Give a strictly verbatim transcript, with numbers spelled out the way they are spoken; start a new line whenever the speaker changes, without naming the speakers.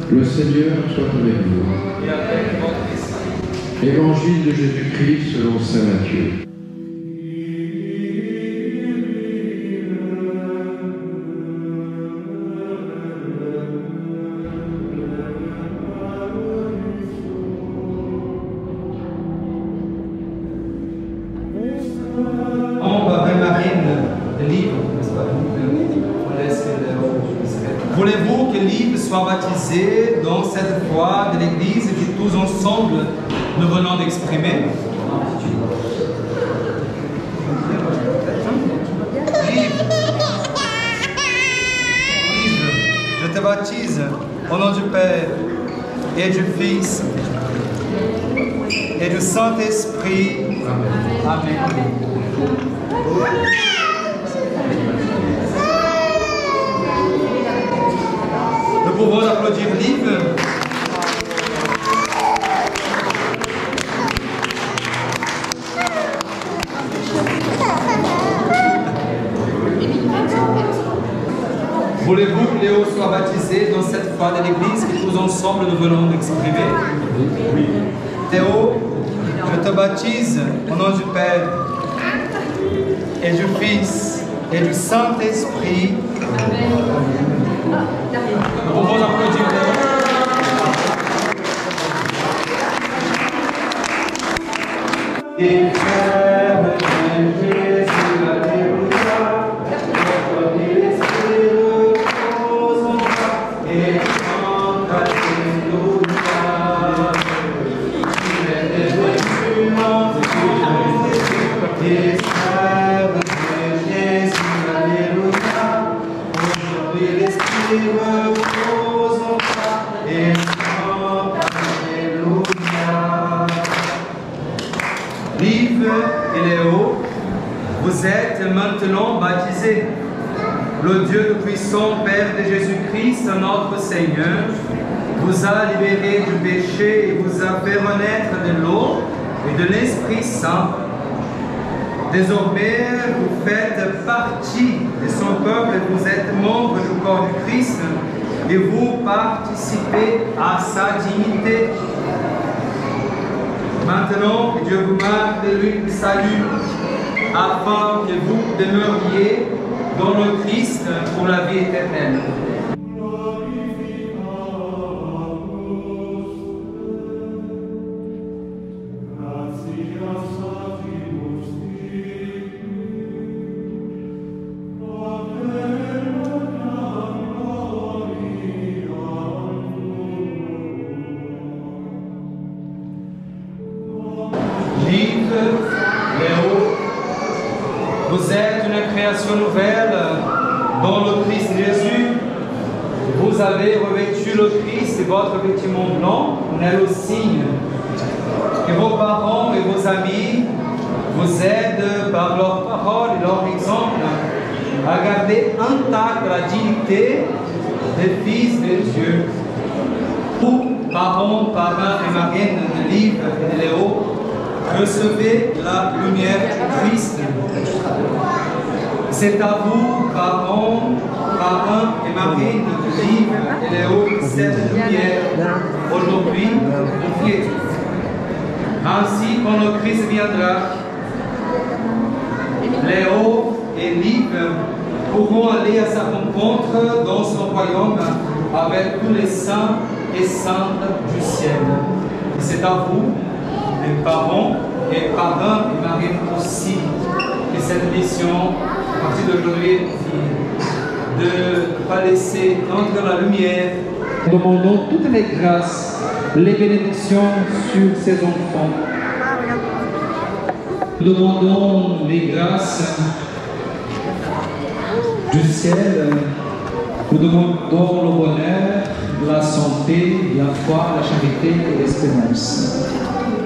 Le Seigneur soit avec vous.
Et avec votre esprit.
Évangile de Jésus-Christ selon saint Matthieu.
Voulez-vous que Liv soit baptisé dans cette foi de l'Église et que tous ensemble nous venons d'exprimer? Liv, Liv, je te baptise au nom du Père et du Fils et du Saint-Esprit. Amen. Amen. Nous pouvons applaudir Liv. Voulez-vous que Léo soit baptisé dans cette foi de l'Église que tous ensemble nous venons d'exprimer? Oui. Théo, je te baptise au nom du Père et du Fils et du Saint-Esprit. Nous pouvons applaudir Léo. Et Liv et Léo, vous êtes maintenant baptisés. Le Dieu tout-puissant, Père de Jésus-Christ, notre Seigneur, vous a libéré du péché et vous a fait renaître de l'eau et de l'Esprit Saint. Désormais, vous faites partie de son peuple, vous êtes membre du corps du Christ et vous participez à sa dignité. Maintenant, que Dieu vous marque de lui le salut, afin que vous demeuriez dans le Christ pour la vie éternelle. Liv, Léo, vous êtes une création nouvelle dans le Christ Jésus. Vous avez revêtu le Christ et votre vêtement blanc n'est le signe. Que vos parents et vos amis vous aident par leur parole et leur exemple à garder intacte la dignité des fils de Dieu. Vous, parents, parrains et marraines de Liv et de Léo, recevez la lumière du Christ. C'est à vous, parents, parrains et marraines de Liv et Léo, cette lumière aujourd'hui confiée. Ainsi, quand le Christ viendra, Léo et Liv pourront aller à sa rencontre dans son royaume avec tous les saints et saintes du ciel. Et c'est à vous, les parents et parrains et marraines aussi, que cette mission, à partir d'aujourd'hui, de ne pas laisser entrer la lumière.
Nous demandons toutes les grâces, les bénédictions sur ces enfants. Nous demandons les grâces du ciel. Nous demandons le bonheur, la santé, la foi, la charité et l'espérance.